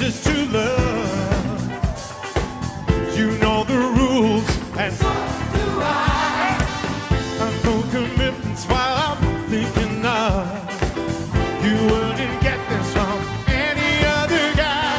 just to love. You know the rules, and so do I. No commitments while I'm thinking of. You wouldn't get this from any other guy.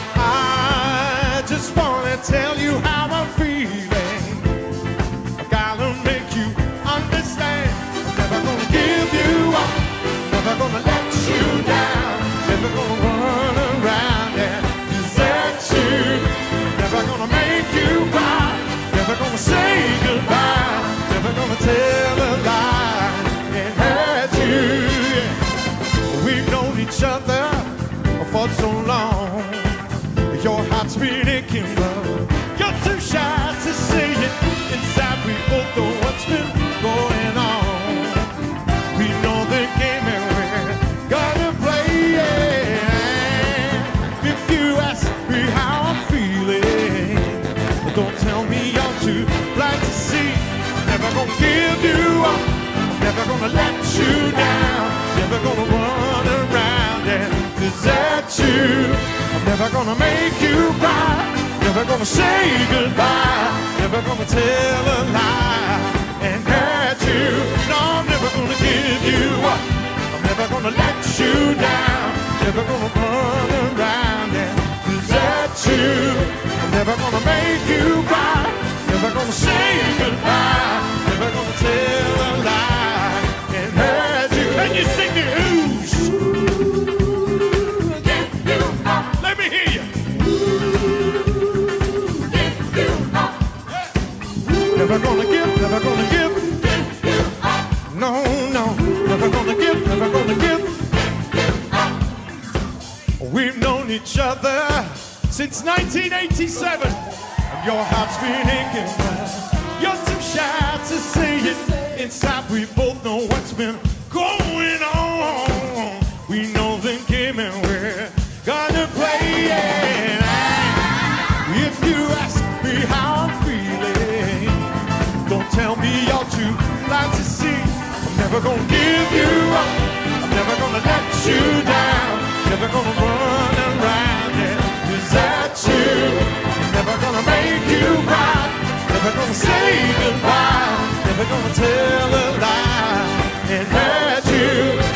I just wanna tell you how I'm feeling. I gotta make you understand. I'm never gonna give you up, never gonna let you down, never gonna run around and desert you, never gonna make you cry, never gonna say goodbye, never gonna tell a lie and hurt you. We've known each other for so long. Your heart's been aching, love. You're too shy to say it. Inside we both know what's been going on. We know the game and we're gonna play it. If you ask me how I'm feeling, don't tell me I'm too blind to see. Never gonna give you up, never gonna let you down, never gonna run around and desert you. I'm never gonna make you cry, never gonna say goodbye, never gonna tell a lie and hurt you. No, I'm never gonna give you up, I'm never gonna let you down, never gonna run around and desert you. I'm never gonna make you cry, never gonna say goodbye, never gonna tell a lie and hurt you. Can you sing the ooze? Give you up, Let me hear you. give you up, Never gonna give, never gonna give. give you up, No, no, never gonna give, never gonna give. We've known each other since 1987, and your heart's been aching. You're too shy to say it. Inside we both know what's been going on. We know the game and we're gonna play it. If you ask me how I'm feeling, don't tell me you're too blind to see. I'm never gonna give you up, I'm never gonna let you down, never gonna run around and desert you. I'm never gonna make you cry, never gonna say goodbye, never gonna tell a lie and hurt you.